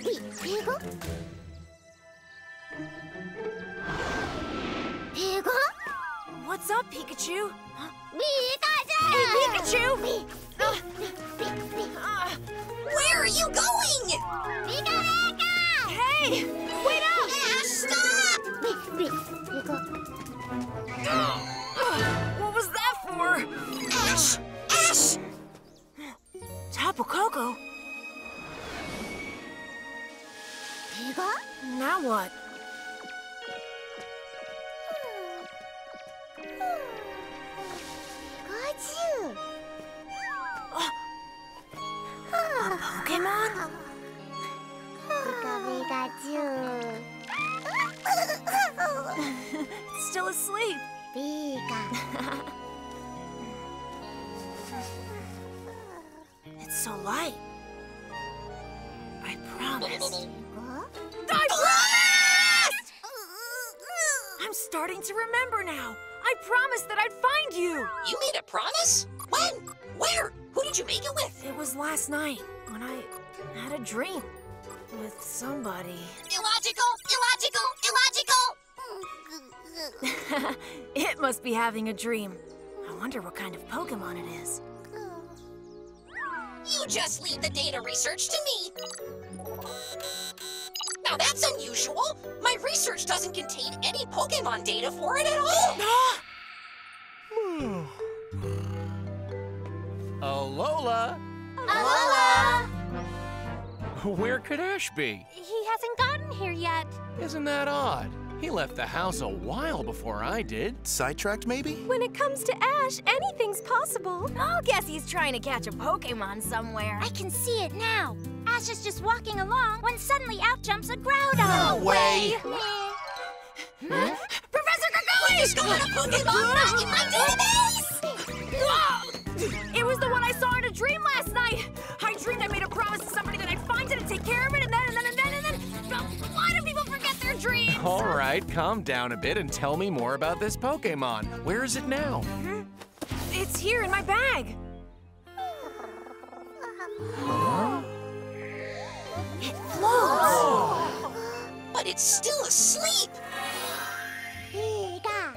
Pega? Pega? What's up, Pikachu? Pikachu! Hey, Pikachu! Where are you going? Pika! Hey! Wait up! Ash, stop! What was that for? Ash! Ash! Tapu Koko? Pega? Now what? Pikachu! Pokemon? Pikachu! It's still asleep. Pika! It's so light. I promise. Huh? I promised! I'm starting to remember now. I promised that I'd find you. You made a promise? When? Where? Who did you make it with? It was last night when I had a dream with somebody. Illogical! Illogical! It must be having a dream. I wonder what kind of Pokemon it is. You just leave the data research to me. Now that's unusual. My research doesn't contain any Pokemon data for it at all. Alola! Alola! Where could Ash be? He hasn't gotten here yet. Isn't that odd? He left the house a while before I did. Sidetracked, maybe? When it comes to Ash, anything's possible. I'll guess he's trying to catch a Pokemon somewhere. I can see it now. Ash is just walking along when suddenly out jumps a Groudon. No way! Professor Gregori! Discovered a Pokemon back in my database! It was the one I saw in a dream last night. I dreamed I made a promise to somebody that I'd find it and take care of it, and then. Why do people forget their dreams? All right, calm down a bit and tell me more about this Pokemon. Where is it now? It's here in my bag. It floats. But it's still asleep. Pika!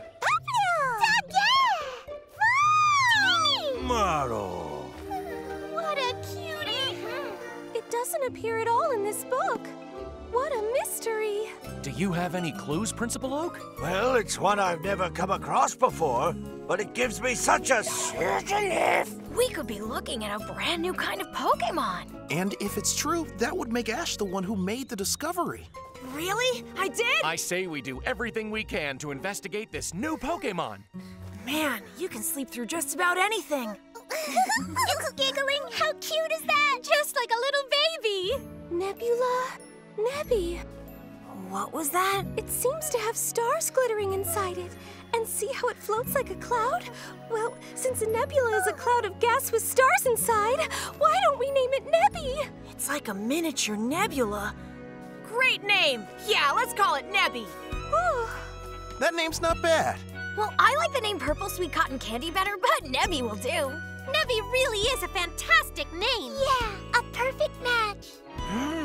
Maro! What a cutie! It doesn't appear at all in this book. What a mystery. Do you have any clues, Principal Oak? Well, it's one I've never come across before, but it gives me such a certain lift. We could be looking at a brand new kind of Pokemon. And if it's true, that would make Ash the one who made the discovery. Really? I did? I say we do everything we can to investigate this new Pokemon. Man, you can sleep through just about anything. It's giggling. How cute is that? Just like a little baby. Nebula, Nebby. What was that? It seems to have stars glittering inside it. And see how it floats like a cloud? Well, since a nebula is a cloud of gas with stars inside, why don't we name it Nebby? It's like a miniature nebula. Great name! Yeah, let's call it Nebby. Oh. That name's not bad. Well, I like the name Purple Sweet Cotton Candy better, but Nebby will do. Nebby really is a fantastic name. Yeah, a perfect match.